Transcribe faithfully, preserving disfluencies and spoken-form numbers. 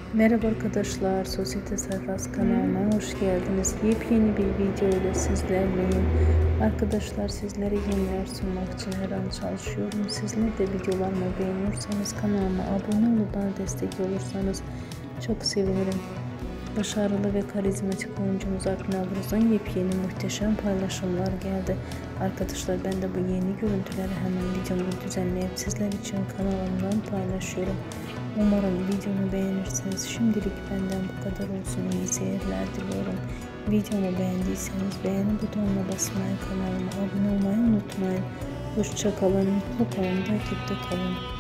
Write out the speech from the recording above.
Merhaba arkadaşlar, Sosyete Sayfası kanalıma hoş geldiniz. Yepyeni bir video ile sizlerleyim. Arkadaşlar, sizlere yeniler sunmak için her an çalışıyorum. Sizler de videolarımı beğeniyorsanız kanalıma abone olup bana destek olursanız çok sevinirim. Başarılı ve karizmatik oyuncumuz Akın Alvuruz'dan yepyeni muhteşem paylaşımlar geldi. Arkadaşlar, ben de bu yeni görüntüleri hemen videomu düzenleyip sizler için kanalımdan paylaşıyorum. Umarım videomu beğenirsiniz. Şimdilik benden bu kadar olsun. İyi seyirler diliyorum. Videomu beğendiyseniz beğeni butonuna basmayı, kanalıma abone olmayı unutmayın. Hoşça kalın, mutlu kalın, takipte kalın.